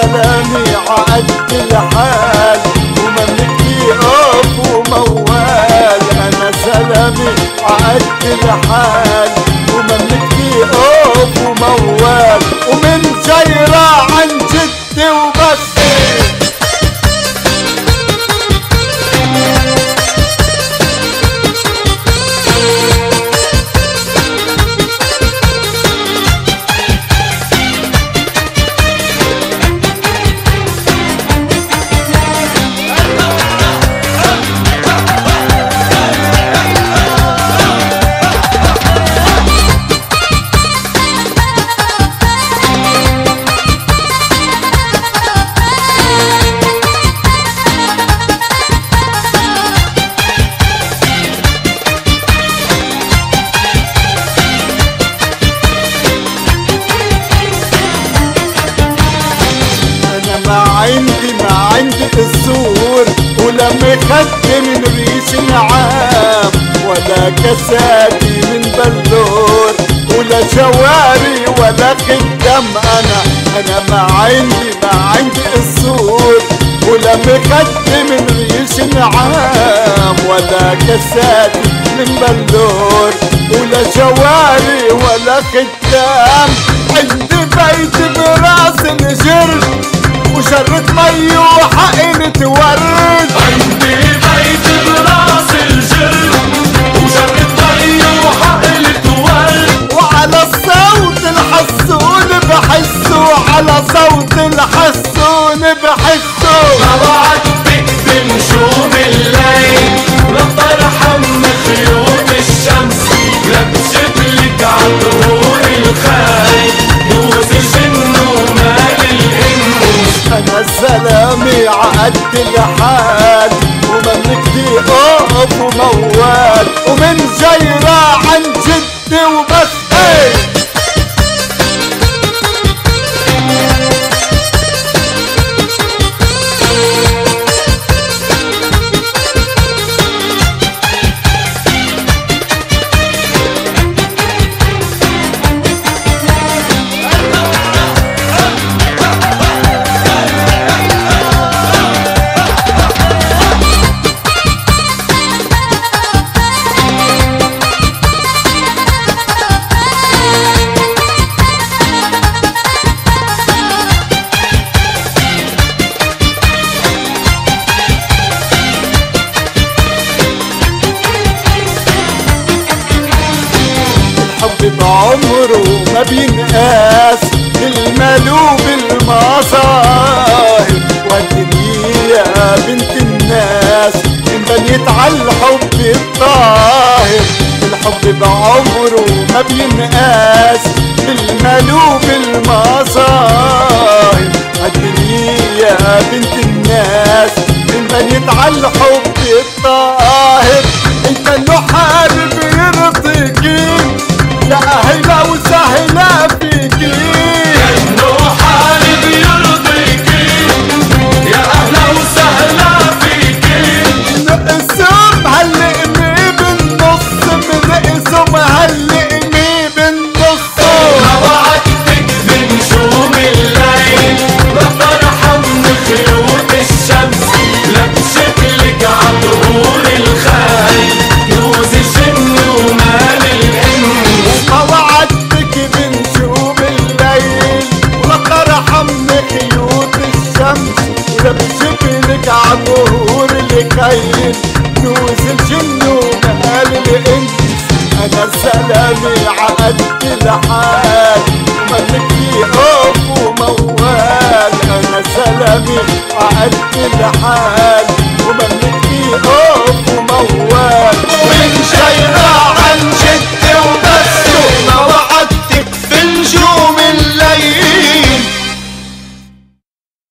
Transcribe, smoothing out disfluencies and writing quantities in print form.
سلامي عقد الحال ومملكتي قف وموال. انا سلامي عقد الحال ومملكتي قف وموال، ومن جيرة عن جدي وبس. ما عندي الزور ولا مخدي من ريش نعام، ولا كساتي من بلور، ولا جواري ولا خدام. انا ما عندي الزور ولا مخدي من ريش نعام، ولا كساتي من بلور، ولا جواري ولا خدام. عندي بيت براس الجرد وشرة مي وحقنة ورد. عندي بيت براس الجرد وشرة مي وحقنة ورد. وعلى الصوت الحسون بحسه، على صوت الحسون بحسه. موعدتك بنجوم الليل لا ترحم خيوط الشمس، لا بجبلك عطرون الخيل يوز الجن ومال الانس. انا سلامي عقد الحال ومملكتي قف وموال، ومن جيرة عن جدي وبس. بعمره ما بينقاس بالمال وبالمظاهر، والدنيا بنت الناس انبنيت على الحب الطاهر. الحب بعمره ما بينقاس بالمال وبالمظاهر، الدنيا بنت الناس انبنيت على الحب الطاهر. انت له حابب يرضيكي يا أهلا وسهلا فيكي، كأنه حالب يرضيكي يا أهلا وسهلا فيكي. نقسم هالقمي بالنص، بنقسم هالقمي بالنص. موعدتك بنجوم الليل لا ترحم خيوط الشمس، لا بشكلك عطرون الخيل يوز الجن ومال الانس. موعدتك بنجوم الليل ولا ترحمني خيوط الشمس، ولا بشكلك عطور الخيل يوز الجن ومال الانس. انا سلامي عقد الحال ومملكتي قف وموال. انا سلامي عقد الحال